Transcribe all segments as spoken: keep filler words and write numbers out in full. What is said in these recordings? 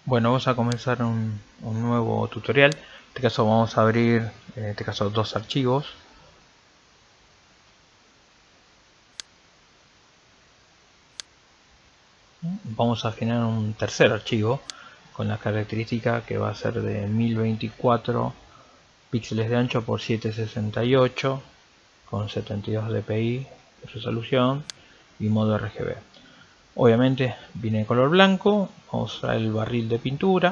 Bueno, vamos a comenzar un, un nuevo tutorial. En este caso vamos a abrir, en este caso, dos archivos. Vamos a generar un tercer archivo con la característica que va a ser de mil veinticuatro píxeles de ancho por setecientos sesenta y ocho con setenta y dos dpi de resolución y modo R G B. Obviamente viene de color blanco. Vamos a usar el barril de pintura.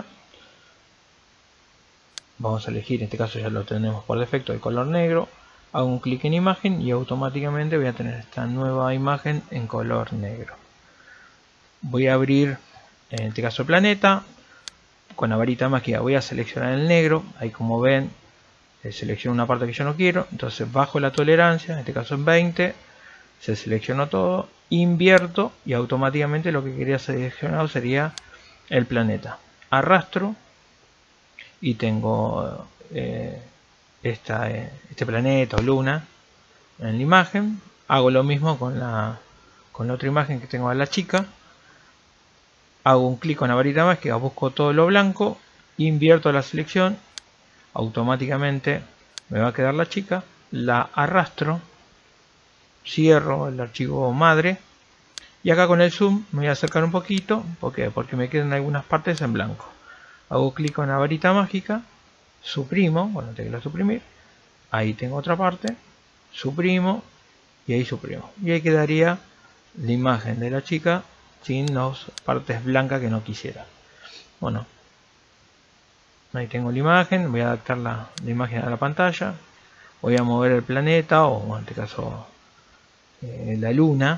Vamos a elegir, en este caso ya lo tenemos por defecto, el color negro. Hago un clic en imagen y automáticamente voy a tener esta nueva imagen en color negro. Voy a abrir, en este caso, el planeta. Con la varita mágica voy a seleccionar el negro. Ahí, como ven, selecciono una parte que yo no quiero. Entonces bajo la tolerancia, en este caso en veinte. Se seleccionó todo. Invierto y automáticamente lo que quería seleccionar sería el planeta. Arrastro y tengo eh, esta, eh, este planeta o luna en la imagen. Hago lo mismo con la, con la otra imagen que tengo a la chica. Hago un clic con la varita mágica, busco todo lo blanco, invierto la selección, automáticamente me va a quedar la chica, la arrastro, cierro el archivo madre y acá con el zoom me voy a acercar un poquito. ¿Por qué? Porque me quedan algunas partes en blanco. Hago clic con la varita mágica, suprimo, bueno, tengo que suprimir, ahí tengo otra parte, suprimo y ahí suprimo. Y ahí quedaría la imagen de la chica sin las partes blancas que no quisiera. Bueno, ahí tengo la imagen. Voy a adaptar la, la imagen a la pantalla. Voy a mover el planeta, o en este caso eh, la luna,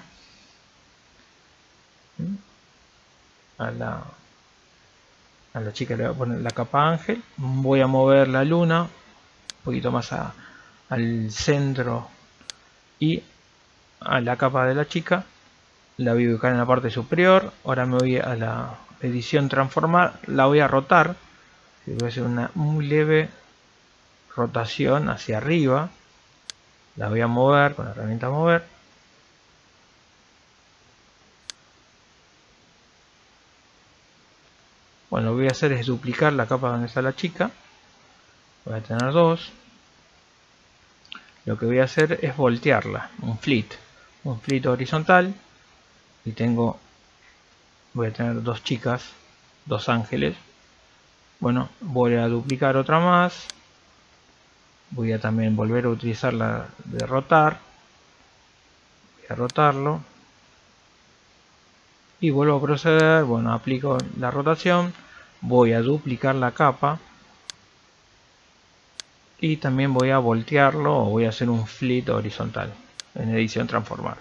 a la, a la chica le voy a poner la capa ángel. Voy a mover la luna un poquito más a, al centro y a la capa de la chica la voy a ubicar en la parte superior. Ahora me voy a la edición transformar, la voy a rotar. Voy a hacer una muy leve rotación hacia arriba. La voy a mover con la herramienta mover. Bueno, lo que voy a hacer es duplicar la capa donde está la chica. Voy a tener dos. Lo que voy a hacer es voltearla, un flit, un flit horizontal. Y tengo, voy a tener dos chicas, dos ángeles. Bueno, voy a duplicar otra más. Voy a también volver a utilizar la de rotar. Voy a rotarlo. Y vuelvo a proceder. Bueno, aplico la rotación. Voy a duplicar la capa. Y también voy a voltearlo, o voy a hacer un flit horizontal en edición transformar.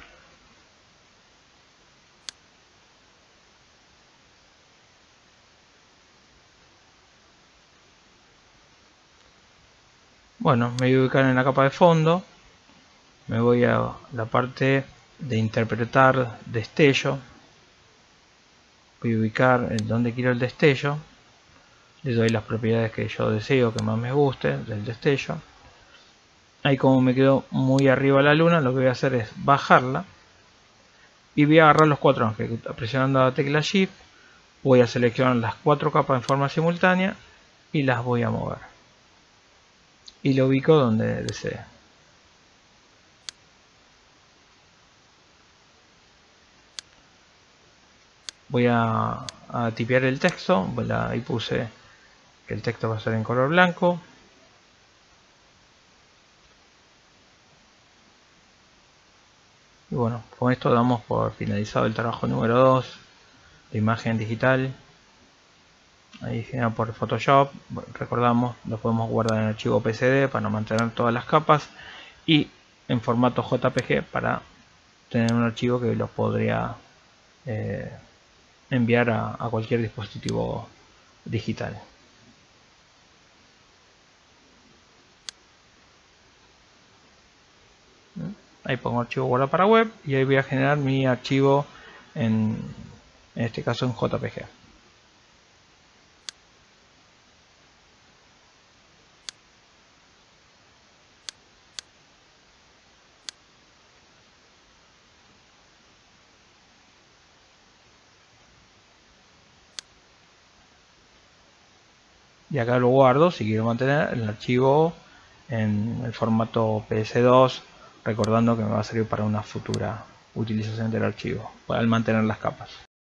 Bueno, me voy a ubicar en la capa de fondo. Me voy a la parte de interpretar destello. Voy a ubicar en donde quiero el destello. Le doy las propiedades que yo deseo, que más me guste del destello. Ahí, como me quedó muy arriba la luna, lo que voy a hacer es bajarla. Y voy a agarrar los cuatro ángeles. Presionando la tecla Shift, voy a seleccionar las cuatro capas en forma simultánea y las voy a mover. Y lo ubico donde desee. Voy a, a tipear el texto. Ahí puse que el texto va a ser en color blanco. Y bueno, con esto damos por finalizado el trabajo número dos de imagen digital. Ahí generado por Photoshop. Bueno, recordamos, lo podemos guardar en archivo P C D para mantener todas las capas, y en formato J P G para tener un archivo que lo podría eh, enviar a, a cualquier dispositivo digital. Ahí pongo archivo guardar para web y ahí voy a generar mi archivo en, en este caso en J P G. y acá lo guardo si quiero mantener el archivo en el formato P S dos, recordando que me va a servir para una futura utilización del archivo al mantener las capas.